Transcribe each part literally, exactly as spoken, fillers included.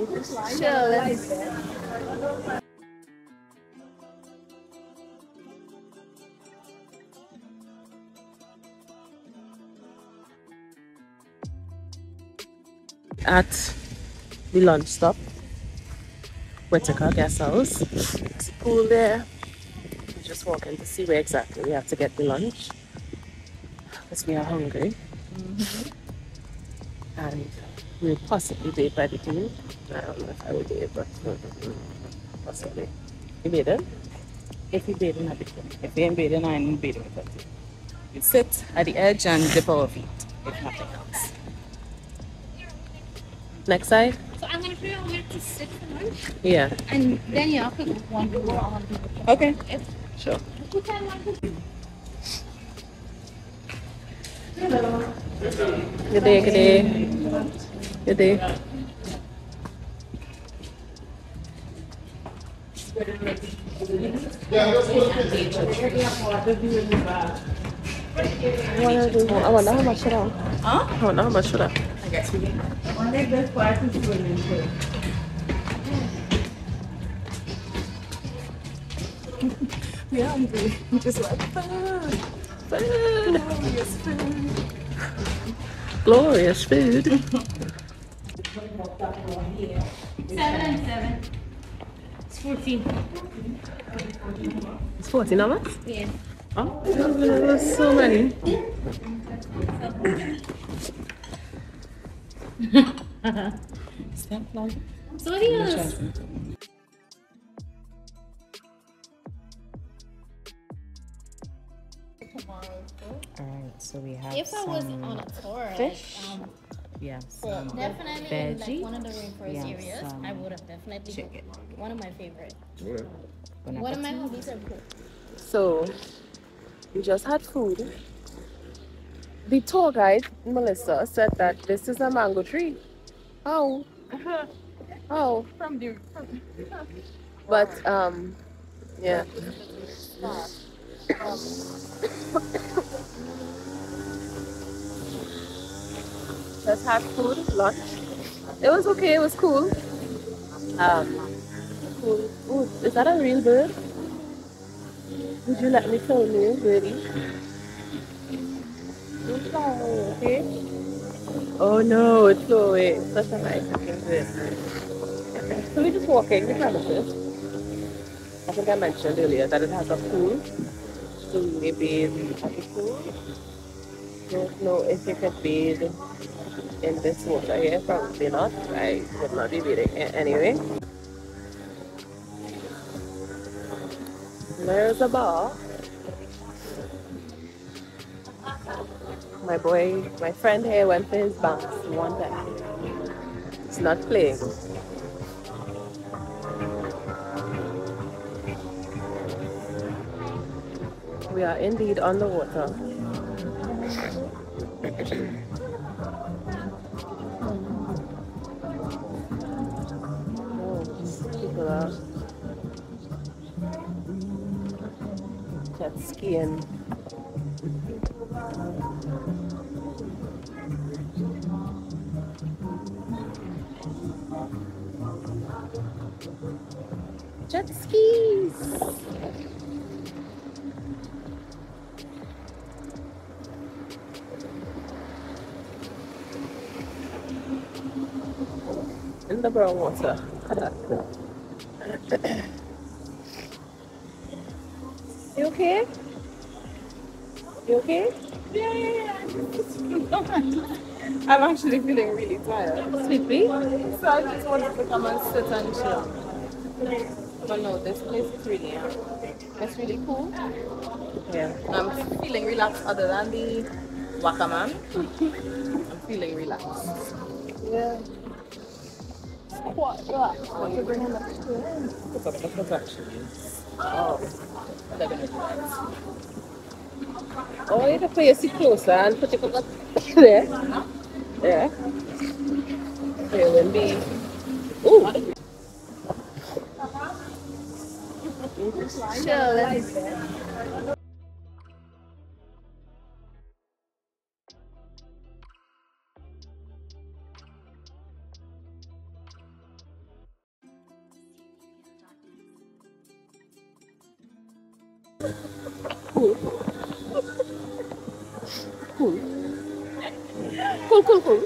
Chilling. At the lunch stop, Watooka Guest House. It's a pool there. We're just walking to see where exactly we have to get the lunch because we are hungry. Mm-hmm. And we'll possibly bathe by the pool. I don't know if I will bathe, but possibly. You bathing? If you bathing at the pool. If you ain't bathing, I ain't bathing with it. You sit at the edge and dip our feet, if nothing else. Next side? So I'm gonna figure out where to sit for lunch. Yeah. And then you have to go one to one. Okay. If Sure. who can want to Good day, good day. Good day. I wonder, do- I wonder how much should I? Huh? I wonder how much should I? I guess we can. We're hungry. We're just like, food, food, glorious food. Glorious food. seven and seven? It's fourteen. It's fourteen of us? Yeah. Oh, there's so many. Step like. So what is? Alright, so we have If I was some on a tour, fish. like, um, We have well, some definitely in veggie. like one of the rainforest Yeah, areas, some I would have definitely chicken. one of my favorite. Bon One of my appetit. hobbies are cool. So, we just had food. The tour guide, Melissa, said that this is a mango tree. Oh. Oh. From the But, um, yeah. Just had food, lunch. It was okay, it was cool. Um, cool. Ooh, is that a real bird? Would you let me film you, birdie? Don't fly away, okay? Oh no, it's flew away. It's such a nice looking bird. So we're just walking the premises. I think I mentioned earlier that it has a pool. So we may bathe at the pool. Don't know if you could bathe in this water here. Probably not. I would not be bathing here anyway. There's a bar. My boy, my friend here went for his banks one time. He's not playing. We are indeed on the water. Oh, people are jet skiing. Jet skis. In the brown water. You okay? You okay? Yeah, yeah, yeah. I'm actually feeling really tired. Sleepy? So I just wanted to come and sit and chill. But no, this place is really, uh, it's really cool. Yeah. I'm feeling relaxed other than the wakaman. I'm feeling relaxed. Yeah. Quite relaxed. Want to bring him upstairs? Look up the foot actually. Oh, eleven minutes. Oh, you have to put your seat closer and put your foot there. Yeah. So it will be. Ooh. Chilling. Cool. Cool. Cool, cool, cool.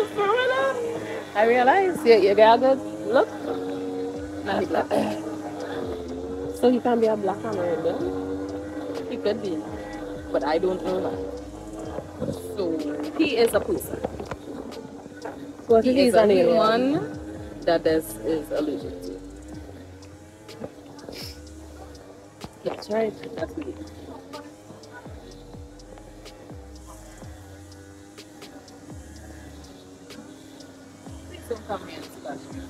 I realize you, you got a good look. Not black. So he can be a black American. He could be. But I don't know that. So he is a person. What if He he's is a an alien human. that this is allergic to? That's right. That's me. So come here, Sebastian.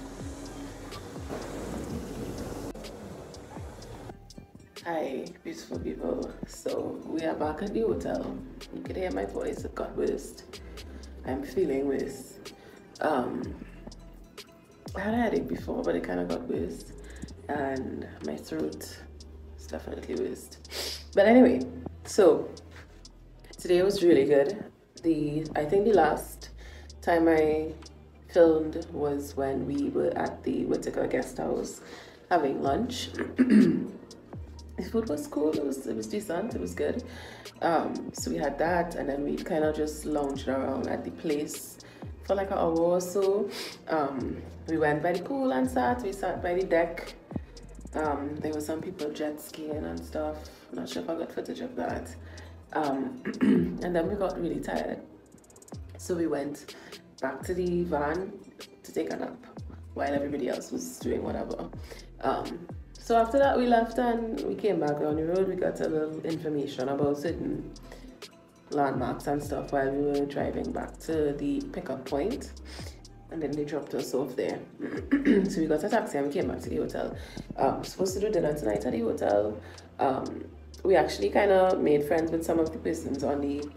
Hi, beautiful people. So we are back at the hotel. You can hear my voice. It got worse. I'm feeling worse. Um, I had a headache before, but it kind of got worse, and my throat is definitely worse. But anyway, so today was really good. The I think the last time I filmed was when we were at the Watooka Guest House having lunch. The food was cool. It was it was decent. It was good. Um, so we had that, and then we kind of just lounged around at the place for like an hour or so. Um, we went by the pool and sat. We sat by the deck. Um, there were some people jet skiing and stuff. I'm not sure if I got footage of that. Um, and then we got really tired, so we went back to the van to take a nap while everybody else was doing whatever. Um, So after that we left and we came back on the road. We got a little information about certain landmarks and stuff while we were driving back to the pickup point, and then they dropped us off there. So we got a taxi and we came back to the hotel. Um, supposed to do dinner tonight at the hotel. Um, we actually kind of made friends with some of the persons on the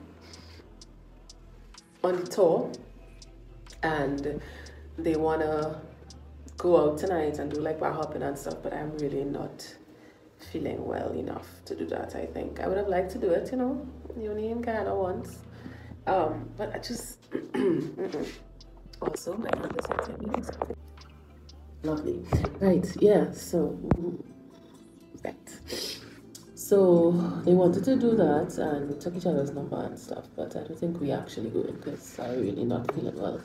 on the tour, and they wanna go out tonight and do like bar hopping and stuff, but I'm really not feeling well enough to do that. I think I would have liked to do it, you know, uni in Guyana once, um, but I just also my hand is lovely, right? Yeah, so right. So they wanted to do that and we took each other's number and stuff, but I don't think we actually going because I'm really not feeling well.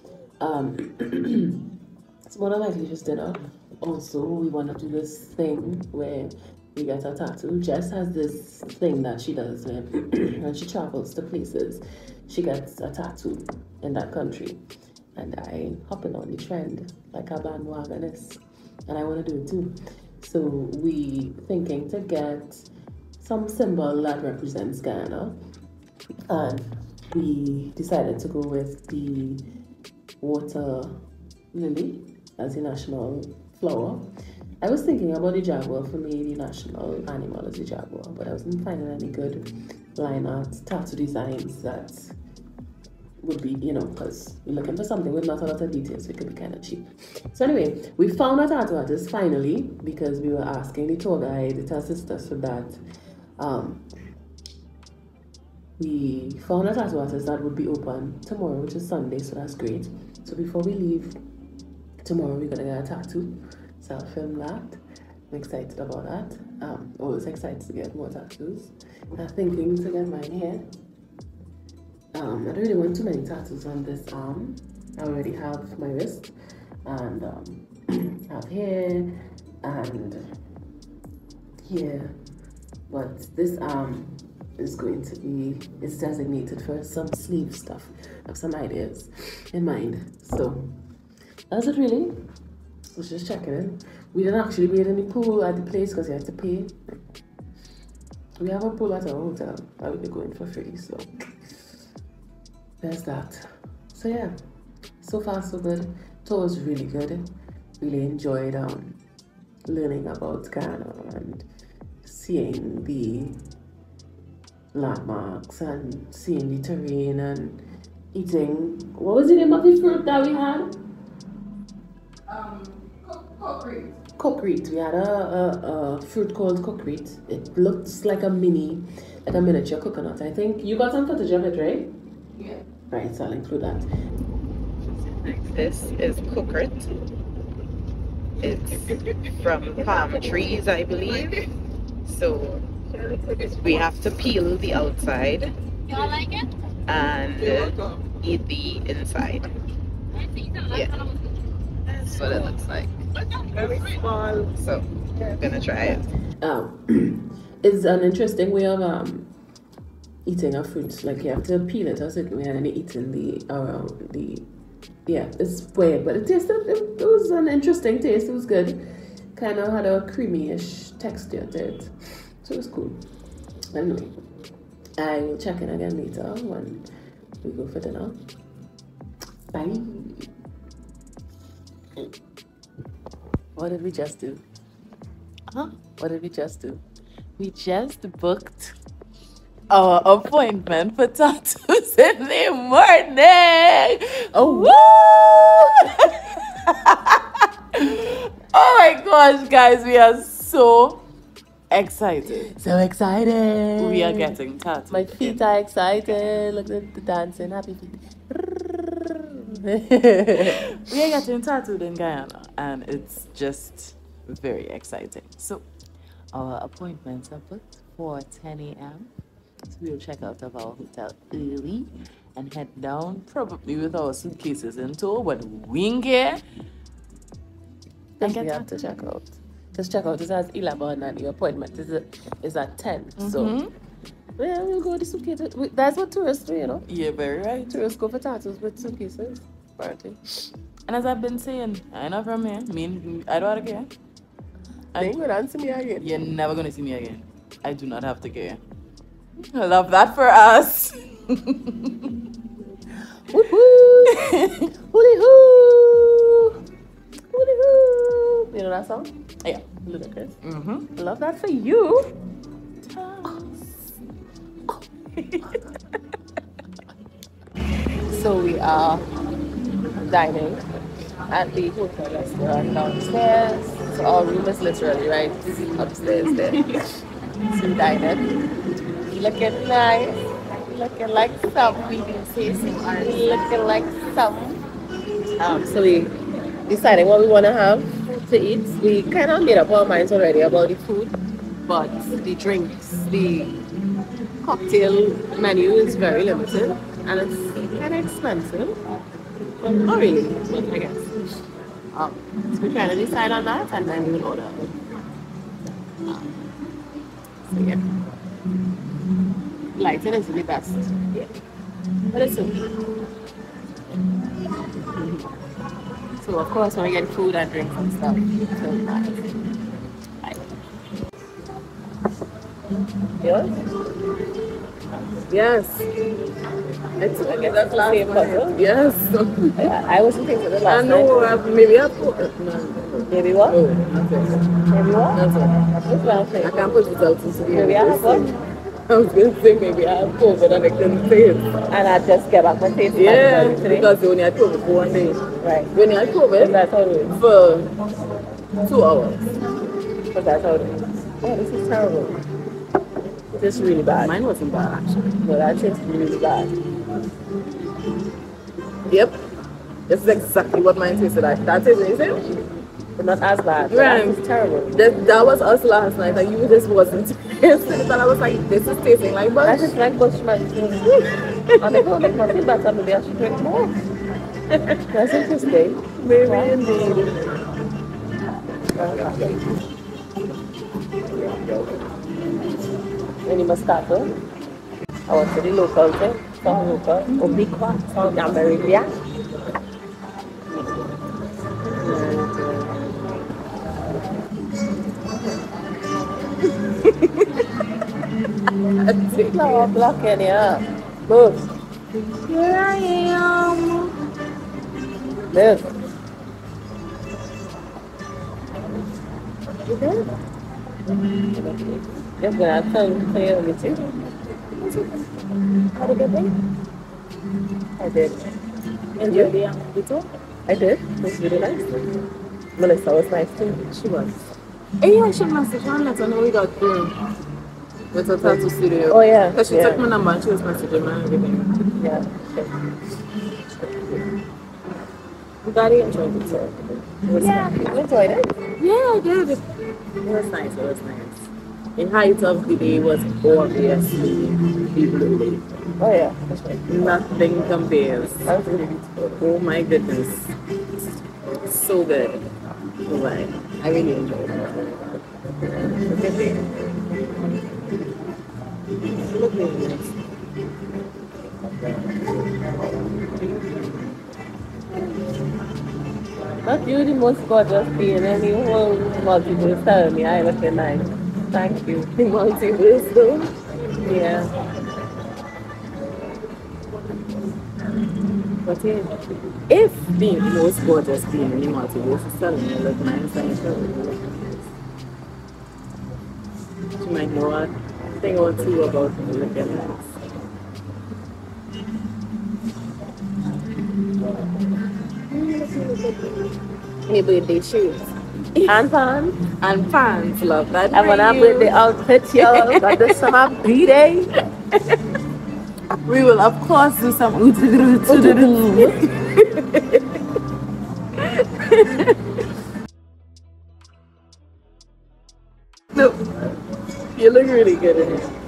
Um, It's more than likely just dinner. Also, we want to do this thing where we get a tattoo. Jess has this thing that she does when, when she travels to places. She gets a tattoo in that country. And I hopping on the trend like a bandwagonist. And I want to do it too. So we thinking to get some symbol that represents Guyana. And we decided to go with the water lily as the national flower. I was thinking about the jaguar. For me, the national animal is the jaguar, but I wasn't finding any good line art tattoo designs that would be, you know, because we're looking for something with not a lot of details, so it could be kind of cheap. So anyway, we found a tattoo artist finally, because we were asking the tour guide to assist us with that. Um, we found a tattoo artist that would be open tomorrow, which is Sunday, so that's great. So before we leave tomorrow, we're gonna get a tattoo, so I'll film that. I'm excited about that. Um, always excited to get more tattoos. I'm thinking to get mine here. Um, I don't really want too many tattoos on this arm. I already have my wrist, and um, have here and here. But this arm is going to be, it's designated for some sleeve stuff. I have some ideas in mind. So that's it really. I was just checking in. We didn't actually bathe in the pool at the place because you had to pay. We have a pool at our hotel that we'll be going for free, so there's that. So yeah, so far so good. Tour was really good. Really enjoyed um, learning about Guyana and seeing the landmarks and seeing the terrain and eating. What was the name of the fruit that we had? Um, concrete. Concrete. We had a, a, a fruit called concrete. It looks like a mini, like a miniature coconut. I think you got some footage of it, right? Yeah. Right, so I'll include that. This is concrete. It's from palm trees, I believe. So we have to peel the outside and uh, eat the inside. Yeah, that's what it looks like. Very small. So I'm gonna try it. Um, it's an interesting way of um eating a fruit. Like you have to peel it or certain way and then eating the around the. Yeah, it's weird, but it tasted. It, it was an interesting taste. It was good. Kind of had a creamy-ish texture to it, so it was cool. Anyway, I will check in again later when we go for dinner. Bye. What did we just do? Huh? What did we just do? We just booked our appointment for tattoos in the morning. Oh, woo! Oh my gosh, guys, we are so excited. So excited. We are getting tattoos. My feet are excited. Look at the dancing. Happy feet. We are getting tattooed in Guyana, and it's just very exciting. So our appointments are booked for ten a m So we'll check out of our hotel early and head down, probably with our suitcases in tow, but we ain't care. And we have to check out. Just check out. This has eleven and your appointment is, a, is at ten. Mm-hmm. So, yeah, we'll go with the suitcases. That's what tourists do, you know? Yeah, very right. Tourists go for tattoos with suitcases, apparently. And as I've been saying, I'm not from here. I mean, I don't care. You ain't gonna see me again. You're never gonna see me again. I do not have to care. I love that for us. Woo-hoo! Hooty-hoo! Hooty-hoo! You know that song? Yeah, ludicrous. Mm-hmm. Love that for you. So we are dining at the hotel restaurant downstairs. So our room is literally right upstairs there. So we dining. Looking nice. Looking like some. Looking like some. Um, so we decided what we want to have to eat. We kind of made up our minds already about the food, but the drinks, the cocktail menu is very limited and it's kind of expensive. Well, not really, but I guess. Um, so we're trying to decide on that and then we'll order. Um, so yeah. Lighting is the best. Yeah. But it's okay. So of course when we get food and drinks and stuff, so nice. Right. Yours? Yes. It's okay, that's last same puzzle. Yes. I, I wasn't thinking of the last I know, uh, maybe I put it. No. Maybe what? Oh, okay. Maybe what? That's it. That's I can't put it out into the maybe I have one. I was going to say maybe I have COVID and I couldn't say it. And I just get back my taste. Yeah, because you only had COVID for one day. Right. When you had COVID, that's how it is. For two hours. But that's how it is. Oh, this is terrible. This is really bad. Mine wasn't bad actually. No, that tastes really bad. Yep. This is exactly what mine tasted like. That tastes amazing. But not as bad. Right. It's terrible. That, that was us last night. Like you just wasn't tasting it. And I was like, this is tasting like bush. I just like bushman. And they don't make my feel better. Maybe I should drink more. That's interesting. Maybe wow. Indeed. Any Moscato? I want to the local thing. Some local. Obliqua. Some America. Flower block in here. Move. Here I am. Move. You good? You're gonna have to play it with you. Had a good day? I did. Enjoy the young I did. It was really nice. Melissa was nice too. She was. Hey, I should message her and let her know we got through. With her tattoo studio. Oh yeah. Because she yeah. took my number and she was messaging me and everything. Yeah. I'm glad you enjoyed it, sir. It was yeah, nice. You enjoyed it? Yeah, I did. It was nice, it was nice. The height of the day was obviously the blue day. Oh yeah, that's right. Nothing compares. That was really beautiful. Oh my goodness. So good. Oh my. I really enjoyed it. Look at it. Look at it. Not you the most gorgeous being in the whole multiverse. Tell me I look nice. Thank you. The multiverse though. Yeah. But yeah, if the most gorgeous being in the multiverse is telling me I look nice, I feel really nice. She might know a thing or two about me looking nice. Any birthday shoes. And fans. And fans love that. And when I put the outfit, y'all, got the summer B-Day. We will of course do some No, you look really good in it.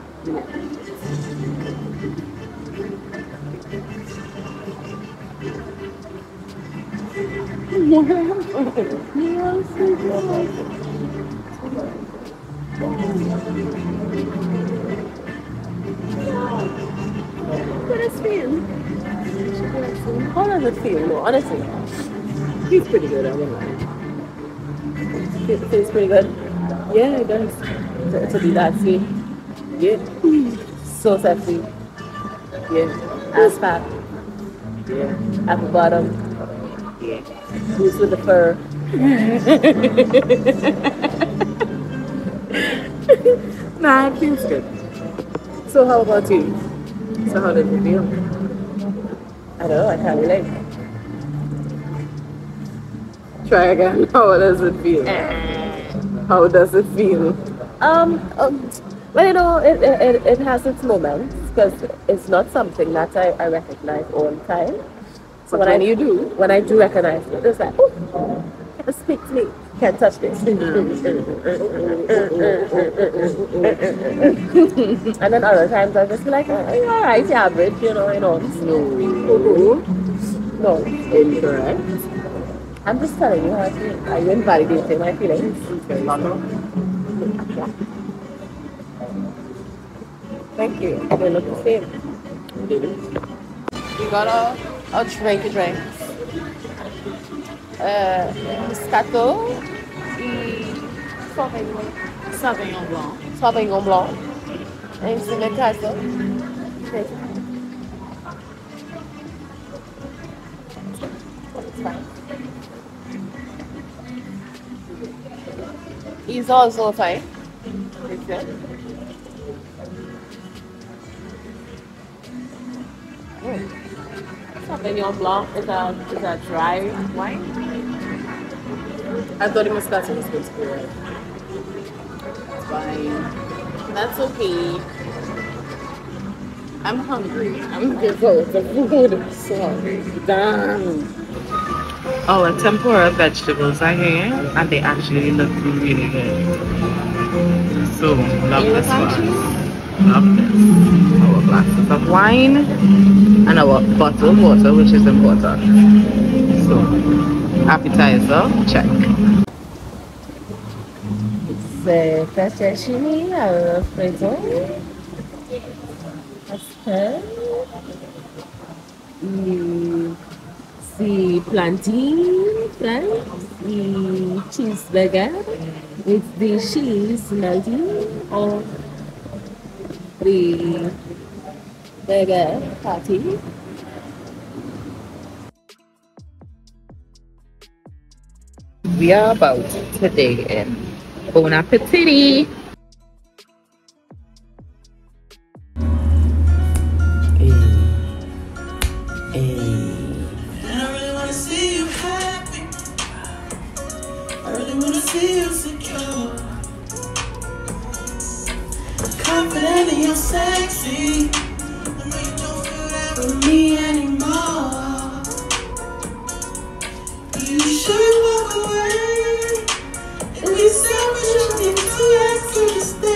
How does it feel? How does it feel? No, honestly, he's pretty good. I won't lie. It feels pretty good. Yeah, it does. To, to be that sweet. Yeah. So sexy. Yeah. Ass fat. Yeah. At the bottom. Yeah. Loose with the fur. Nah, it feels good. So how about you? So how did it feel? I don't know, I can't relate. Try again. How does it feel? How does it feel? Um, um, well, you know, it, it, it has its moments because it's not something that I, I recognize all the time. So But when, when I you do, when I do recognize it, it's like, oh, it speaks to me. Can't touch this. And then other times I just be like, oh, you're alright, you're average, you know, you know. no. No, Incorrect. I'm just telling you how I feel. Are you invalidating my feelings? Yeah. Thank you. They look the same. We got a, a drink, a drink. Uh, Moscato e Sauvignon. Sauvignon Blanc. Sauvignon Blanc. Em cima de casa. It's fine. He's also fine. It's good. Mm. Sauvignon Blanc is a, is a dry wine. I thought the Moscato was good too. It's fine. That's okay. I'm hungry. I'm looking forward to food. I'm sorry. Damn. Our tempura vegetables are here and they actually look really good. So, love this one. Love this. Our glasses of wine and our bottled water, which is important. So, appetizer, check. C'est fettuccine al freddo. Pasta. Mm, the plantain fries. The cheeseburger with the cheese melting or the burger patty. We are about today in Bon appetit! Hey. Hey. And I really wanna see you happy. I really wanna see you secure. Confident and you're sexy. I know you don't feel that with me anymore. You should walk away. And be selfish and give too extra to stay.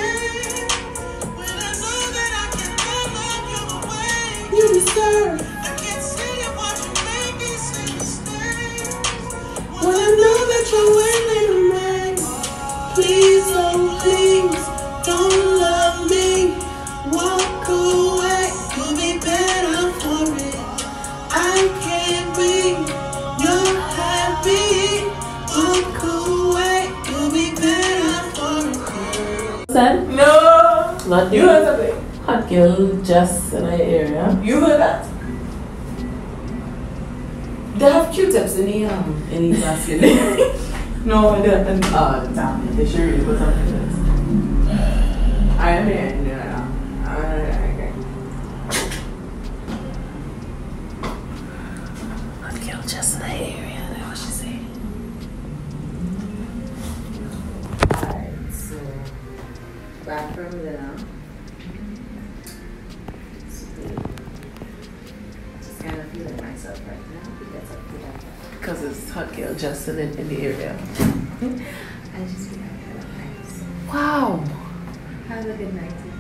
Said? No. Not You heard something. hot girl just in the area. You heard that? They have Q-tips in the um in the basket. No, they didn't. Oh, damn it. They should really put something in this. I am here. No, no, no. Okay. Hot girl just in the area. That's what she said. Alright, so back from there. Just kind of feeling myself right now because of the Because it's hot girl just in, in the area. I just feel like I have nice. Wow. Have a good night.